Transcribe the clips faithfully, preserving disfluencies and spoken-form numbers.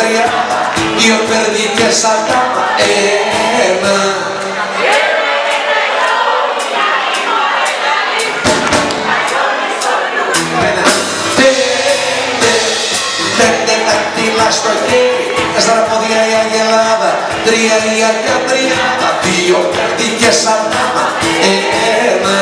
τριάδα, δύο περδικές ακόμα ένα. Πέντε δακτύλα στο χέρι, τέσσερα πόδια η αγελάδα, τρία η αγιατριάδα, δύο περδικές ακόμα ένα.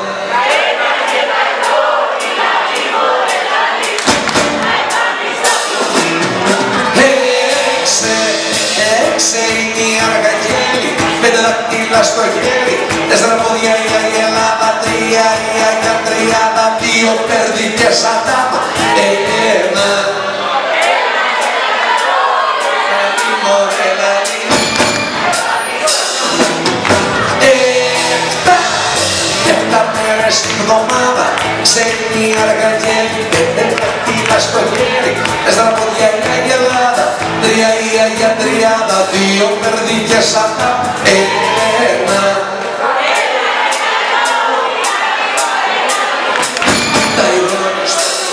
Πέντε δακτύλα στο χέρι, τέσσερα πόδια η αγελάδα, τρία η αγιατριάδα, δύο περδικές αντάμα, ένα. Εφτά, εφτά μέρες την εβδομάδα, ξένη η αργαγέλη, πέντε δακτύλα στο χέρι, τέσσερα πόδια η αγελάδα, τρία η αγιατριάδα, δύο περδικές αντάμα, ένα. Τα ειδώνες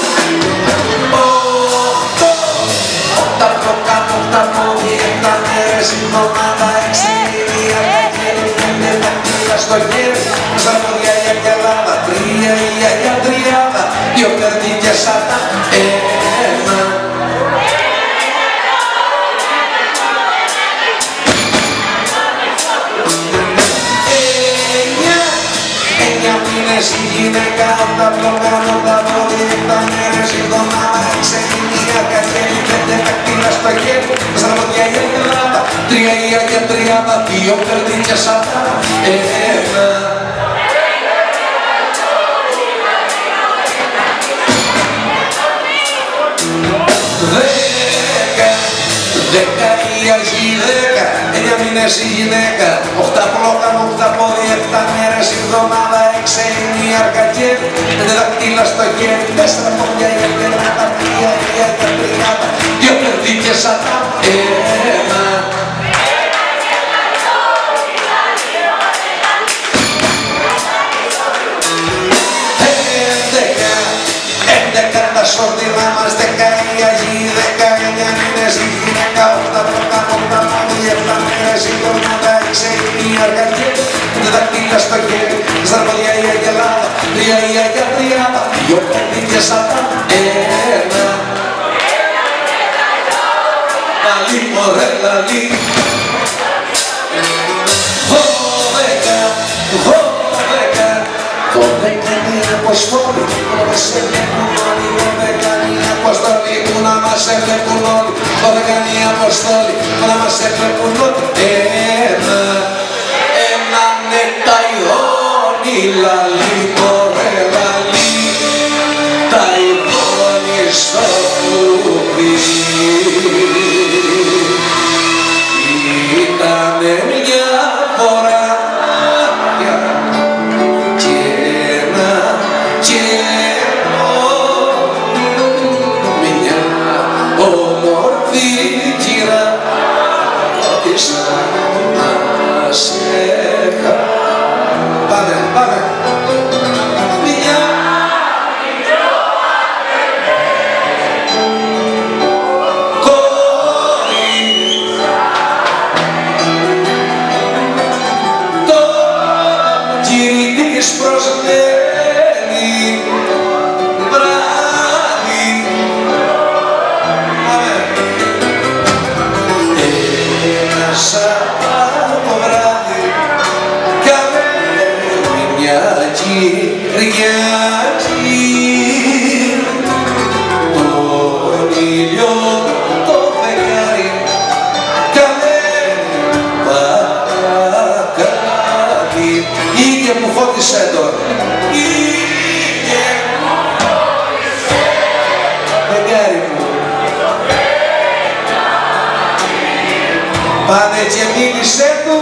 οχτώ, οχτά προκάτω, οχτά πόδια, επτά μέρες η εβδομάδα, έξι η αγιατριάδα, πέντε δακτύλα στο χέρι, τέσσερα πόδια η αγελάδα, τρία η αγιατριάδα, δύο περδικές αντάμα, ένα. Η γυναίκα από τα πλοκάνω τα πόδια, επτά μέρες η εβδομάδα, έξι η αργαγέλη, πέντε δακτύλα στο χέρι, τέσσερα πόδια η αγελάδα, τρία η αγιατριάδα, δύο περδικές αντάμα, ένα. Δέκα, δέκα η αγή δέκα, εννιά μήνες η γυναίκα, οχτά πλόκανο, οχτά πόδια, επτά μέρες η εβδομάδα, έξι η αργαγέλη, πέντε δακτύλα στο χέρι, τέσσερα πόδια η αγελάδα, τρία η αγιατριάδα, δύο περδικές αντάμα, ένα. Έντεκα, έντεκα τα σωρτινά μας, δέκα η αγή δέκα, εννιά μήνες η γυναίκα, οχτά πλόκανο, οχτά πόδια, επτά μέρες η εβδομάδα, έξι η αργαγέλη, πέντε δακτύλα στο χέρι, τέσσερα πόδια η αγελάδα, τρία η αγιατριάδα, δύο περδικές αντάμα, ένα. Λαλί μωρέ λαλί. Δώδεκα, δώδεκα, δώδεκα είναι αποστόλη, που να μας ευλέπουν όλοι, δώδεκα είναι αποστόλη, που να μας ευλέπουν όλοι, δώδεκα είναι αποστόλη, που να μας ευλέπουν όλοι, ένα. Ένα ναι τα ειδώνει λαλί μωρέ λαλί, τα ειδώνει στο κλουβί. Ήτανε μια φορά και ένα καιρό, μια όμορφη κύρα της να σε είχα. Πάμε, πάμε. Μια προσμένει βράδυ. Ένα Σάββατο βράδυ καμένη μια Κυριακή, τον ήλιο το φεγγάρι καμένη παρακάτει. Ήγε που φώτισε τον, ήγε που φώτισε φεγγάρι μου. Πάνε και μίλησε του,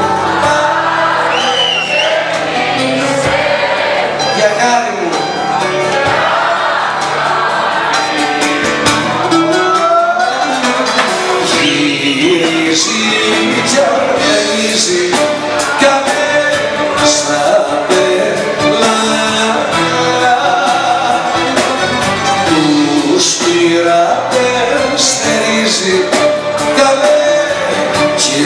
για χάρη μου. Γυρίζει κι αργανίζει καμένα στα πέλα, τους πειρατές στερίζει.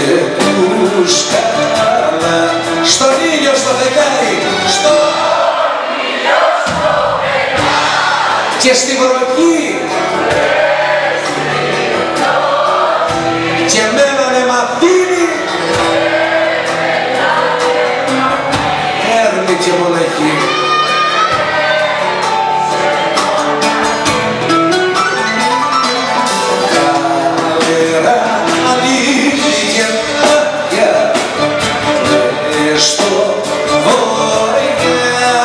και τους καλά. Στον ήλιο στο δεκάρι, στον ήλιο στο δεκάρι και στη βροχή και εμένα με μαθήνει έρμη και μοναχή. Καλέρα αλήθεια και μάτια στο βορειά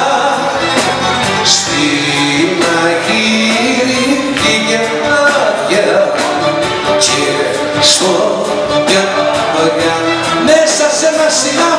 στην Αγύρικη και μάτια και στο Καπαγιά μέσα σε ένα συνάδελφο